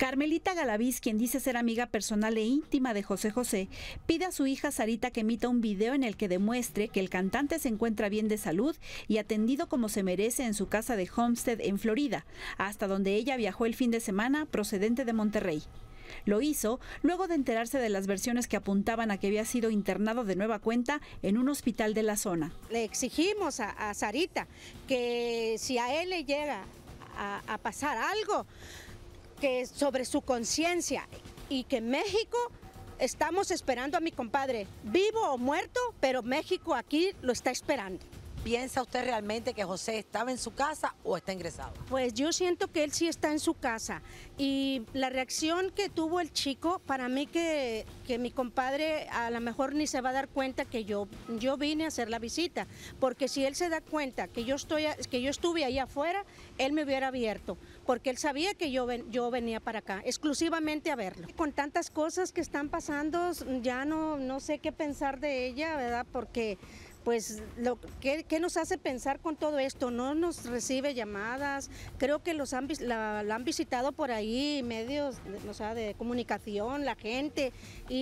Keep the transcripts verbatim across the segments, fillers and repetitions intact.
Carmelita Galaviz, quien dice ser amiga personal e íntima de José José, pide a su hija Sarita que emita un video en el que demuestre que el cantante se encuentra bien de salud y atendido como se merece en su casa de Homestead en Florida, hasta donde ella viajó el fin de semana procedente de Monterrey. Lo hizo luego de enterarse de las versiones que apuntaban a que había sido internado de nueva cuenta en un hospital de la zona. Le exigimos a, a Sarita que si a él le llega a, a pasar algo, que sobre su conciencia y que México estamos esperando a mi compadre, vivo o muerto, pero México aquí lo está esperando. ¿Piensa usted realmente que José estaba en su casa o está ingresado? Pues yo siento que él sí está en su casa y la reacción que tuvo el chico, para mí que, que mi compadre a lo mejor ni se va a dar cuenta que yo, yo vine a hacer la visita, porque si él se da cuenta que yo, estoy, que yo estuve ahí afuera, él me hubiera abierto, porque él sabía que yo, ven, yo venía para acá, exclusivamente a verlo. Con tantas cosas que están pasando, ya no, no sé qué pensar de ella, ¿verdad? Porque pues, lo, ¿qué, ¿qué nos hace pensar con todo esto? No nos recibe llamadas, creo que los han, la, la han visitado por ahí, medios o sea, de comunicación, la gente,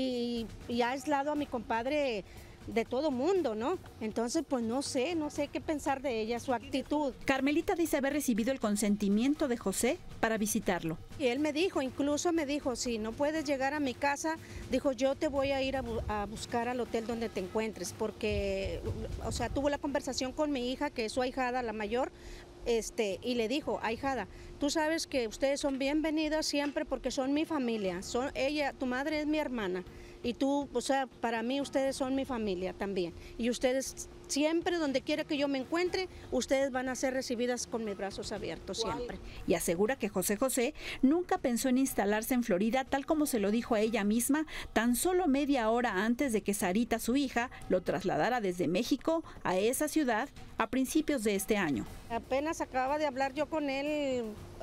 y, y ha aislado a mi compadre de todo mundo, ¿no? Entonces, pues no sé, no sé qué pensar de ella, su actitud. Carmelita dice haber recibido el consentimiento de José para visitarlo. Y él me dijo, incluso me dijo, si no puedes llegar a mi casa, dijo, yo te voy a ir a, bu a buscar al hotel donde te encuentres, porque, o sea, tuvo la conversación con mi hija, que es su ahijada, la mayor, Este, y le dijo, ahijada, tú sabes que ustedes son bienvenidas siempre porque son mi familia, son ella, tu madre es mi hermana y tú, o sea, para mí ustedes son mi familia también y ustedes siempre, donde quiera que yo me encuentre, ustedes van a ser recibidas con mis brazos abiertos siempre. Y asegura que José José nunca pensó en instalarse en Florida, tal como se lo dijo a ella misma, tan solo media hora antes de que Sarita, su hija, lo trasladara desde México a esa ciudad a principios de este año. Apenas acababa de hablar yo con él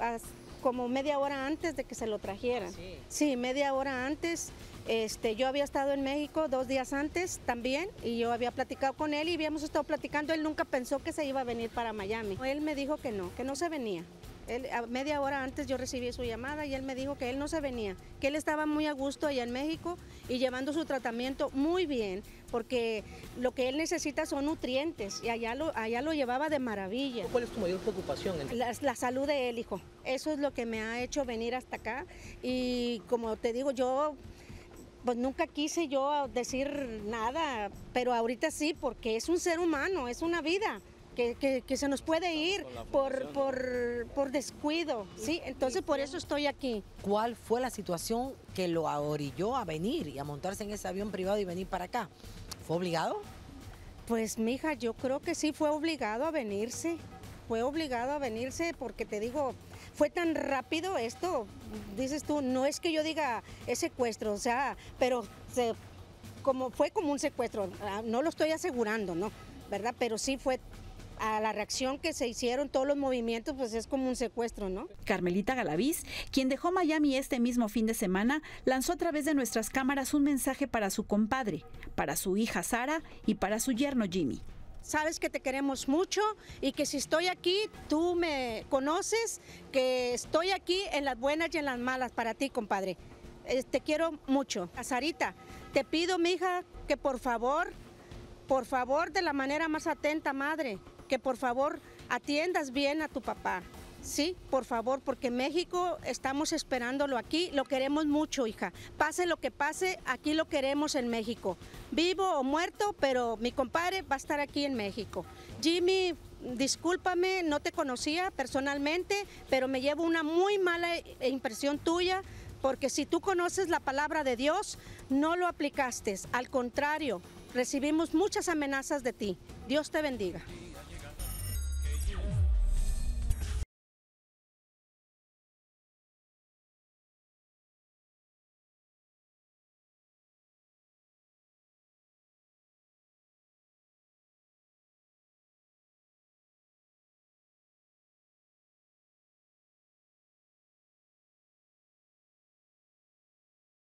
como media hora antes de que se lo trajeran. Sí, sí media hora antes. Este, yo había estado en México dos días antes también y yo había platicado con él y habíamos estado platicando, él nunca pensó que se iba a venir para Miami. Él me dijo que no, que no se venía. Él, a media hora antes yo recibí su llamada y él me dijo que él no se venía, que él estaba muy a gusto allá en México y llevando su tratamiento muy bien, porque lo que él necesita son nutrientes y allá lo, allá lo llevaba de maravilla. ¿Cuál es tu mayor preocupación? La, la salud de él, hijo. Eso es lo que me ha hecho venir hasta acá y como te digo, yo pues nunca quise yo decir nada, pero ahorita sí, porque es un ser humano, es una vida. Que, que, que se nos puede ir por, por, por descuido, ¿sí? Entonces por eso estoy aquí. ¿Cuál fue la situación que lo orilló a venir y a montarse en ese avión privado y venir para acá? ¿Fue obligado? Pues mija, yo creo que sí fue obligado a venirse, fue obligado a venirse porque te digo, fue tan rápido esto, dices tú, no es que yo diga es secuestro, o sea, pero se, como, fue como un secuestro, no lo estoy asegurando, ¿no? ¿Verdad? Pero sí fue a la reacción que se hicieron todos los movimientos, pues es como un secuestro, ¿no? Carmelita Galaviz, quien dejó Miami este mismo fin de semana, lanzó a través de nuestras cámaras un mensaje para su compadre, para su hija Sara y para su yerno Jimmy. Sabes que te queremos mucho y que si estoy aquí, tú me conoces, que estoy aquí en las buenas y en las malas para ti, compadre. Eh, te quiero mucho. A Sarita, te pido, mija, que por favor, por favor, de la manera más atenta, madre, que por favor atiendas bien a tu papá, sí, por favor, porque México estamos esperándolo aquí, lo queremos mucho, hija, pase lo que pase, aquí lo queremos en México, vivo o muerto, pero mi compadre va a estar aquí en México. Jimmy, discúlpame, no te conocía personalmente, pero me llevo una muy mala impresión tuya, porque si tú conoces la palabra de Dios, no lo aplicaste, al contrario, recibimos muchas amenazas de ti. Dios te bendiga.